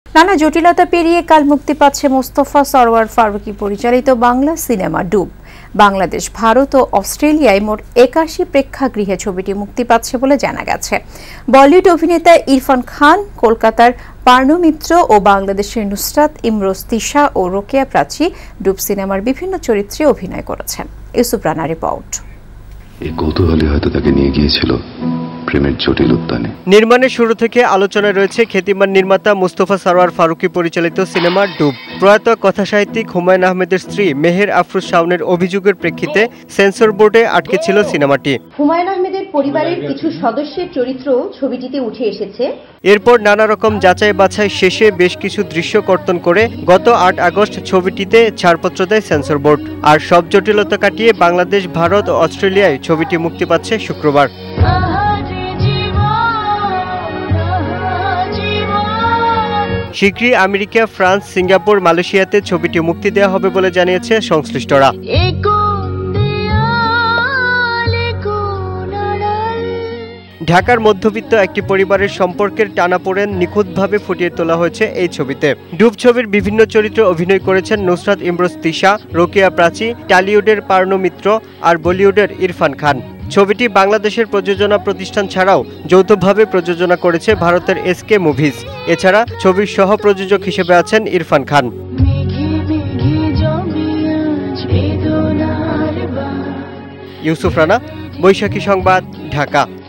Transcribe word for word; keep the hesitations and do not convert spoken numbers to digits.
নানা জটিলতা পেরিয়ে কাল মুক্তি পাচ্ছে মোস্তফা সরওয়ার ফারুকী পরিচালিত বাংলা সিনেমা ডুব। বাংলাদেশ, ভারত ও অস্ট্রেলিয়ায় মোট একাশি প্রেক্ষাগৃহে ছবিটি মুক্তি পাচ্ছে বলে জানা গেছে। বলিউড অভিনেতা ইরফান খান, কলকাতার পার্নো মিত্র ও বাংলাদেশের নুসরাত ইমরোজ তিশা ও রোকেয়া প্রাচী ডুব সিনেমার বিভিন্ন চরিত্রে অভিনয় করেছেন। ইউসুফ রানা রিপোর্ট। এই কৌতূহলী হয়তো তাকে নিয়ে গিয়েছিল প্রেমের জটিল উদ্যানে। নির্মাণের শুরু থেকে আলোচনায় রয়েছে খ্যাতিমান নির্মাতা মোস্তফা সরওয়ার ফারুকী পরিচালিত সিনেমা ডুব। প্রয়াত কথাসাহিত্যিক হুমায়ুন আহমেদের স্ত্রী মেহের আফরোজ শাওনের অভিযোগের প্রেক্ষিতে সেন্সর বোর্ডে আটকে ছিল সিনেমাটি। হুমায়ুন আহমেদের পরিবারের কিছু সদস্যের চরিত্র ছবিটিতে উঠে এসেছে। এরপর নানা রকম যাচাই বাছাই শেষে বেশ কিছু দৃশ্য কর্তন করে গত আট আগস্ট ছবিটিতে ছাড়পত্র দেয় সেন্সর বোর্ড। আর সব জটিলতা কাটিয়ে বাংলাদেশ, ভারত ও অস্ট্রেলিয়ায় ছবিটি মুক্তি পাচ্ছে শুক্রবার। শীঘ্রই আমেরিকা, ফ্রান্স, সিঙ্গাপুর, মালয়েশিয়াতে ছবিটি মুক্তি দেওয়া হবে বলে জানিয়েছে সংশ্লিষ্টরা। ঢাকার মধ্যবিত্ত একটি পরিবারের সম্পর্কের টানাপোড়েন নিখুঁতভাবে ফুটিয়ে তোলা হয়েছে এই ছবিতে। ডুব ছবির বিভিন্ন চরিত্রে অভিনয় করেছেন নুসরাত ইমরোজ তিশা, রোকেয়া প্রাচী, টলিউডের পার্নো মিত্র আর বলিউডের ইরফান খান। ছবিটি বাংলাদেশের প্রযোজনা প্রতিষ্ঠান ছাড়াও যৌথভাবে প্রযোজনা করেছে ভারতের এসকে মুভিজ। এছাড়া ছবির সহ প্রযোজক হিসেবে আছেন ইরফান খান। ইউসুফ রানা, বৈশাখী সংবাদ, ঢাকা।